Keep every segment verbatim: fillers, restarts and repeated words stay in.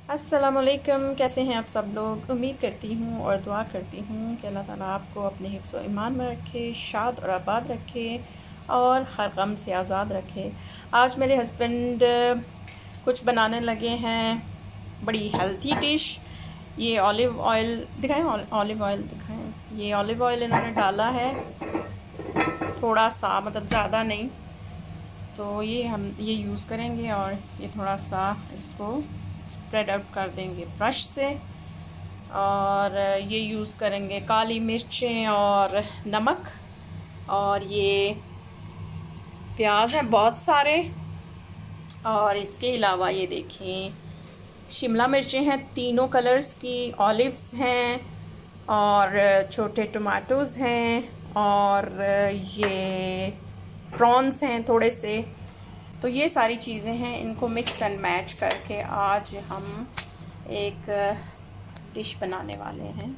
अस्सलामुअलैकुम, कैसे हैं आप सब लोग। उम्मीद करती हूँ और दुआ करती हूँ कि अल्लाह ताला आपको अपने हिफ्ज़ व ईमान में रखे, शाद और आबाद रखे और हर गम से आज़ाद रखे। आज मेरे हस्बैंड कुछ बनाने लगे हैं, बड़ी हेल्थी डिश। ये ऑलिव ऑयल दिखाएं, ऑलिव ऑयल दिखाएं। ये ऑलिव ऑयल इन्होंने डाला है थोड़ा सा, मतलब ज़्यादा नहीं। तो ये हम ये यूज़ करेंगे और ये थोड़ा सा इसको स्प्रेड आउट कर देंगे ब्रश से। और ये यूज़ करेंगे काली मिर्चें और नमक, और ये प्याज हैं बहुत सारे। और इसके अलावा ये देखें, शिमला मिर्चें हैं तीनों कलर्स की, ऑलिव्स हैं और छोटे टमाटोज़ हैं, और ये प्रॉन्स हैं थोड़े से। तो ये सारी चीज़ें हैं, इनको मिक्स एंड मैच करके आज हम एक डिश बनाने वाले हैं।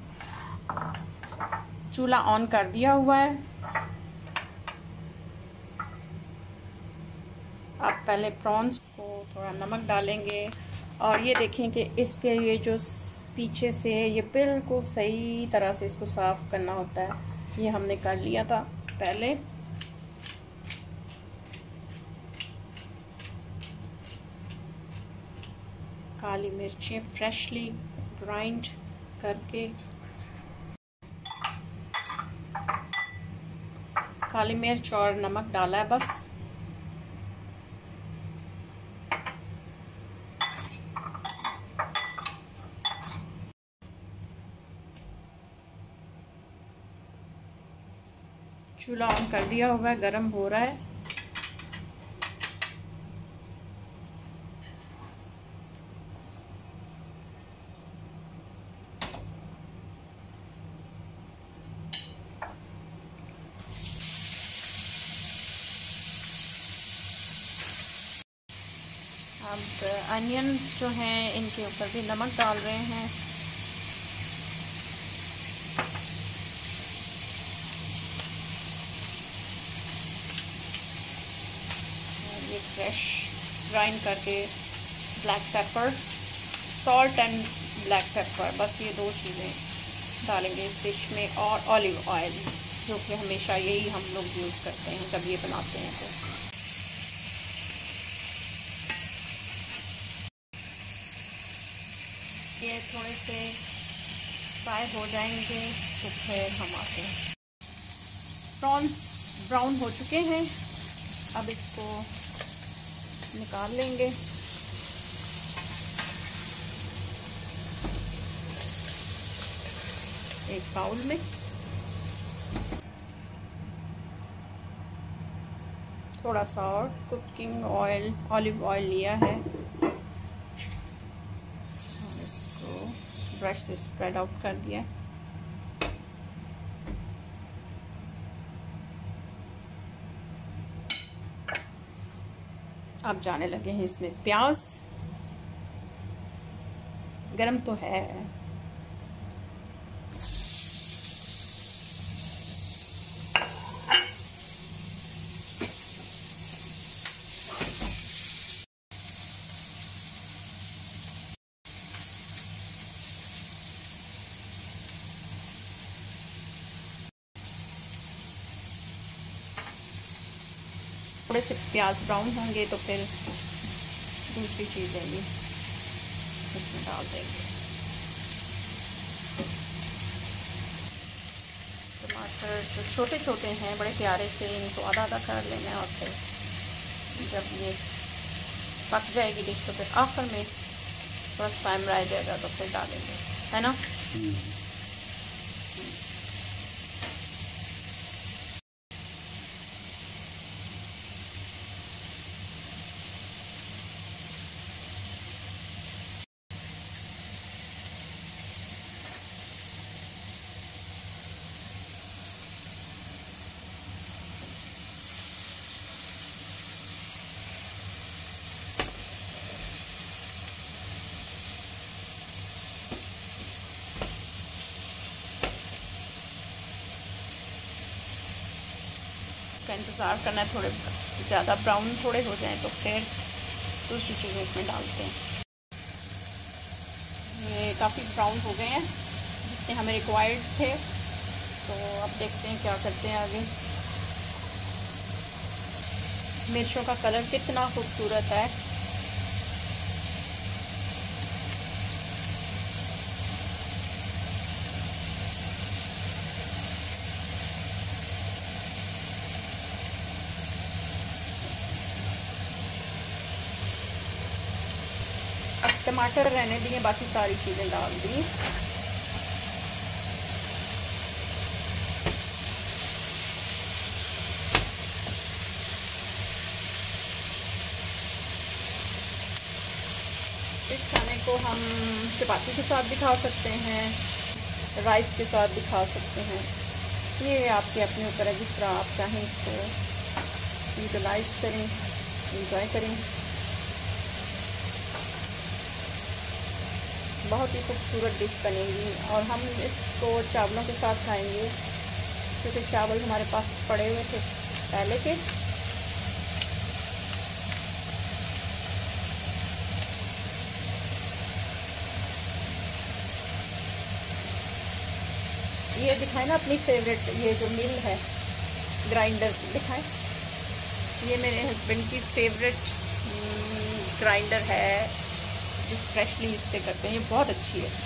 चूल्हा ऑन कर दिया हुआ है। अब पहले प्रॉन्स को थोड़ा नमक डालेंगे, और ये देखें कि इसके ये जो पीछे से ये बिल्कुल सही तरह से इसको साफ़ करना होता है। ये हमने कर लिया था पहले। काली मिर्चें फ्रेशली ग्राइंड करके, काली मिर्च और नमक डाला है बस। चूल्हा ऑन कर दिया हुआ है, गरम हो रहा है। अब अनियंस जो हैं इनके ऊपर भी नमक डाल रहे हैं। और ये फ्रेश ग्राइंड करके black pepper, salt and black pepper, बस ये दो चीज़ें डालेंगे इस डिश में, और ऑलिव ऑयल, जो कि हमेशा यही हम लोग यूज़ करते हैं जब ये बनाते हैं। तो ये थोड़े से फ्राई हो जाएंगे तो फिर हम आते हैं। प्रॉन्स ब्राउन हो चुके हैं, अब इसको निकाल लेंगे। एक बाउल में थोड़ा सा और कुकिंग ऑयल, ऑलिव ऑयल लिया है, ब्रश से स्प्रेड आउट कर दिया। अब जाने लगे हैं इसमें प्याज। गरम तो है। थोड़े से प्याज ब्राउन होंगे तो फिर दूसरी चीज़ें भी इसमें डाल देंगे। टमाटर जो छोटे छोटे हैं बड़े प्यारे से, इनको आधा आधा कर लेना है, और फिर जब ये पक जाएगी डिश तो फिर आखिर में थोड़ा टाइम रह जाएगा तो फिर डालेंगे, है ना। का इंतज़ार करना है, थोड़े ज़्यादा ब्राउन थोड़े हो जाएं तो फिर दूसरी चीज़ें इसमें डालते हैं। ये काफ़ी ब्राउन हो गए हैं जितने हमें रिक्वायर्ड थे। तो अब देखते हैं क्या करते हैं आगे। मिर्चों का कलर कितना खूबसूरत है। अब टमाटर रहने दिए, बाकी सारी चीज़ें डाल दी। इस खाने को हम चपाती के साथ भी खा सकते हैं, राइस के साथ भी खा सकते हैं। ये आपके अपने ऊपर है, जिस तरह आप चाहें इसको यूटिलाइज करें, एंजॉय करें। बहुत ही खूबसूरत डिश बनेगी और हम इसको चावलों के साथ खाएंगे, क्योंकि चावल हमारे पास पड़े हुए थे पहले के। ये दिखाएं ना अपनी फेवरेट, ये जो मिल है ग्राइंडर दिखाएं। ये मेरे हस्बैंड की फेवरेट ग्राइंडर है, जो फ्रेशली इससे करते हैं। ये बहुत अच्छी है।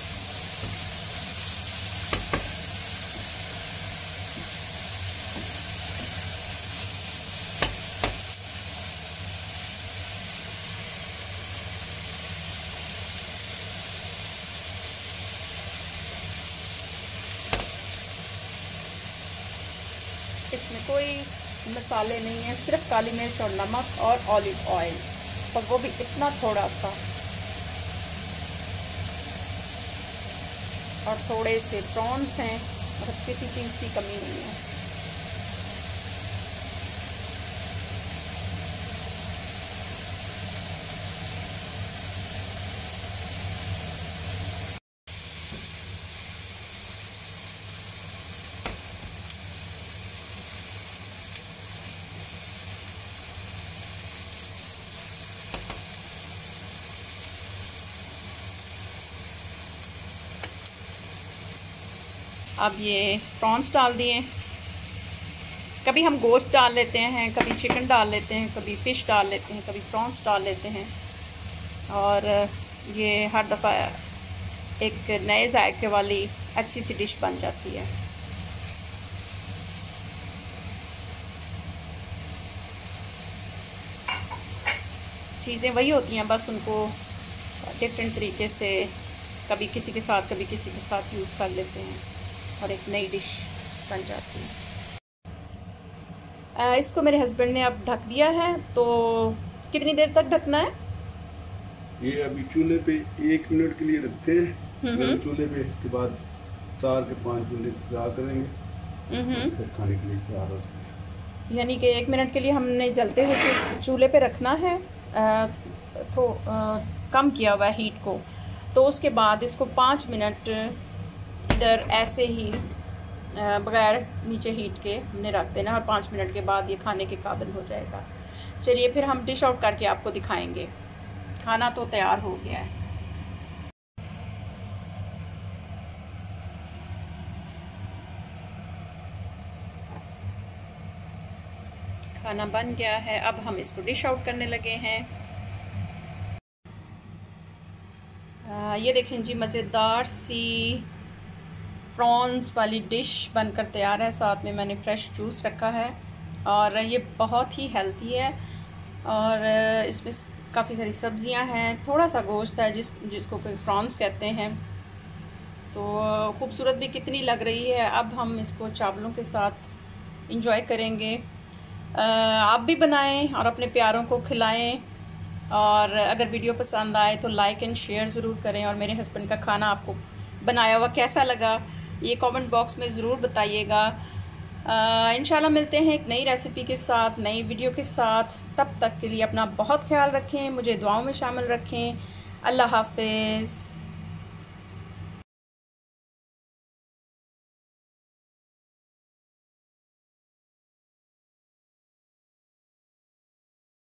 इसमें कोई मसाले नहीं है, सिर्फ काली मिर्च और नमक और ऑलिव ऑयल, और वो भी इतना थोड़ा सा, और थोड़े से प्रॉन्स हैं, मतलब किसी चीज़ की कमी नहीं है। अब ये प्रॉन्स डाल दिए। कभी हम गोश्त डाल लेते हैं, कभी चिकन डाल लेते हैं, कभी फ़िश डाल लेते हैं, कभी प्रॉन्स डाल लेते हैं, और ये हर दफ़ा एक नए जायके वाली अच्छी सी डिश बन जाती है। चीज़ें वही होती हैं, बस उनको डिफरेंट तरीके से कभी किसी के साथ कभी किसी के साथ यूज़ कर लेते हैं और एक नई डिश बन जाती है। आ, इसको मेरे हस्बैंड ने अब ढक दिया है। तो कितनी देर तक ढकना है? ये अभी चूल्हे पे एक मिनट के लिए रखते हैं चूल्हे पे, इसके बाद चार के पाँच मिनट इंतजार करेंगे, फिर खाने के लिए तैयार हो जाएगा। यानी कि एक मिनट के लिए हमने जलते हुए चूल्हे पे रखना है, आ, तो आ, कम किया हुआ है हीट को। तो उसके बाद इसको पाँच मिनट इधर ऐसे ही बगैर नीचे हीट के हमने रख देना, और पाँच मिनट के बाद ये खाने के काबिल हो जाएगा। चलिए फिर हम डिश आउट करके आपको दिखाएंगे। खाना तो तैयार हो गया है। खाना बन गया है, अब हम इसको डिश आउट करने लगे हैं। आ, ये देखें जी, मज़ेदार सी प्रॉन्स वाली डिश बनकर तैयार है। साथ में मैंने फ्रेश जूस रखा है, और ये बहुत ही हेल्थी है, और इसमें काफ़ी सारी सब्जियां हैं, थोड़ा सा गोश्त है जिस जिसको कोई प्रॉन्स कहते हैं। तो खूबसूरत भी कितनी लग रही है। अब हम इसको चावलों के साथ इंजॉय करेंगे। आप भी बनाएं और अपने प्यारों को खिलाएं, और अगर वीडियो पसंद आए तो लाइक एंड शेयर ज़रूर करें। और मेरे हस्बैंड का खाना आपको बनाया हुआ कैसा लगा, ये कमेंट बॉक्स में ज़रूर बताइएगा। इंशाल्लाह मिलते हैं एक नई रेसिपी के साथ, नई वीडियो के साथ। तब तक के लिए अपना बहुत ख्याल रखें, मुझे दुआओं में शामिल रखें। अल्लाह हाफ़िज़।